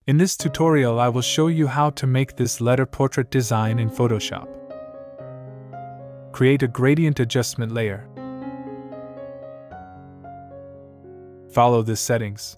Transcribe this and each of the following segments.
In this tutorial I will show you how to make this letter portrait design in Photoshop. Create a gradient adjustment layer. Follow the settings.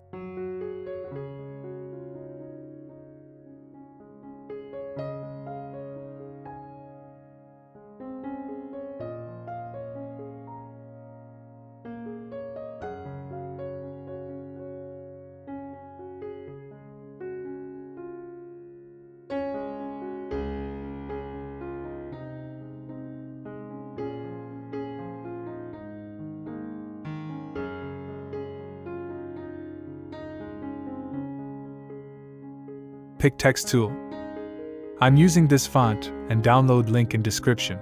Pick Text tool. I'm using this font, and download link in description.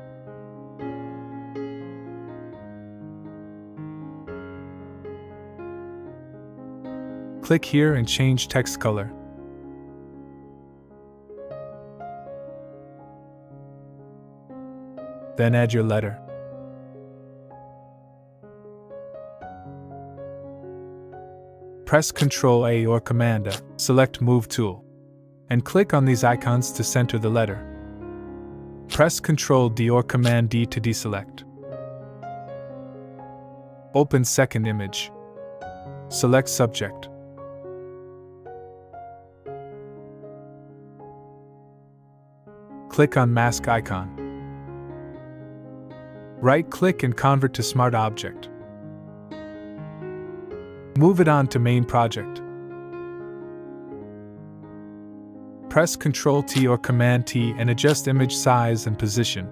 Click here and change text color. Then add your letter. Press Ctrl A or Command A, select Move tool, and click on these icons to center the letter. Press Ctrl D or Command D to deselect. Open second image. Select Subject. Click on Mask icon. Right-click and convert to Smart Object. Move it on to Main Project. Press Ctrl T or Command T and adjust image size and position.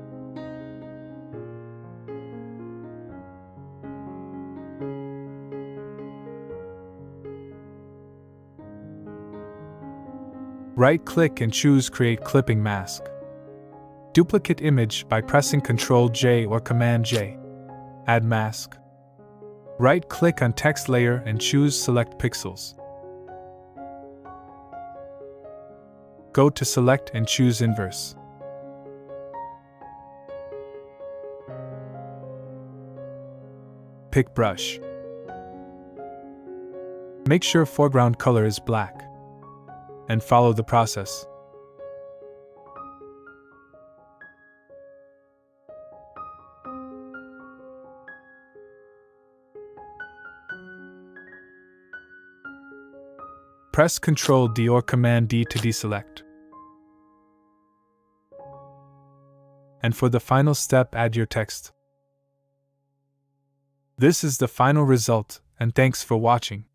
Right-click and choose Create Clipping Mask. Duplicate image by pressing Ctrl J or Command J. Add mask. Right-click on text layer and choose Select Pixels. Go to Select and choose Inverse. Pick Brush. Make sure foreground color is black, and follow the process. Press Ctrl D or Command D to deselect. And for the final step, add your text. This is the final result, and thanks for watching.